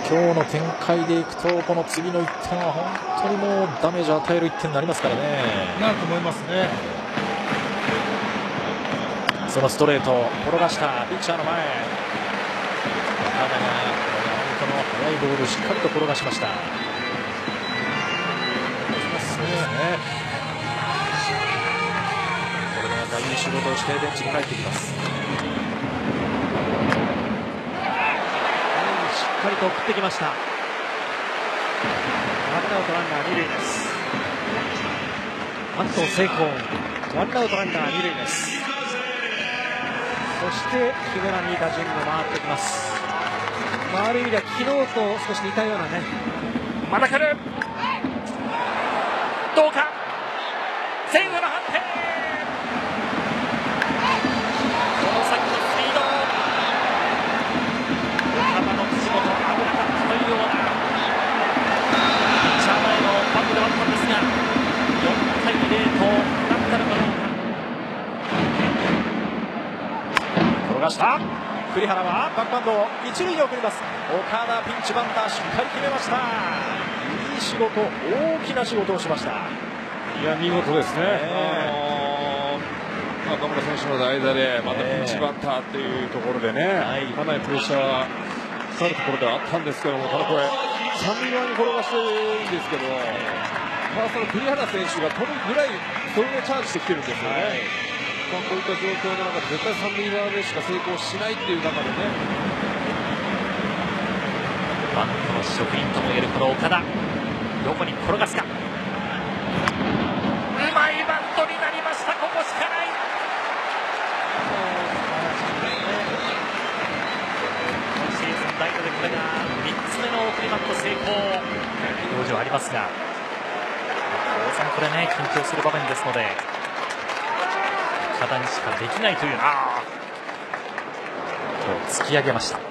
今日の展開でいくとこの次の1点は本当にもうダメージを与える1点になりますからね。 なると思いますね。 そのストレートを転がしたピッチャーの前、岡田がこの速いボールをしっかりと転がしました。これが大事仕事をしてベンチに帰ってきます。 しっかりと送ってきました。ワンアウトランナー二塁です。バント成功。ワンアウトランナー二塁です。そして木村に打順が回ってきます。ある意味では昨日と少し似たようなね。 また来る。どうか。セーフの判定。この先のスピード。岡田の口元危なかったというようなピッチャー前のバントではあったんですが、4対0となったのかどうか。転がした。栗原はバックハンドを一塁に送ります。岡田ピンチバンターしっかり決めました。いい仕事、大きな仕事をしました。 いや見事ですね。中村選手の代打でまたピンチバッターっていうところでね、かなりプレッシャーがかかるところではあったんですけども、ただこれ三塁側に転がしてるんですけど、ファーストの栗原選手が取るぐらいそれでチャージしてきてるんですよね。こういった状況の中で絶対三塁側でしか成功しないっていう中でね、 バントの職人ともいえるこの岡田、どこに転がすか。うまいバントになりました。ここしかない。今シーズン代打でこれが3つ目の送りバント成功。表情ありますが、当然これね、緊張する場面ですので岡田にしかできないという、今日突き上げました。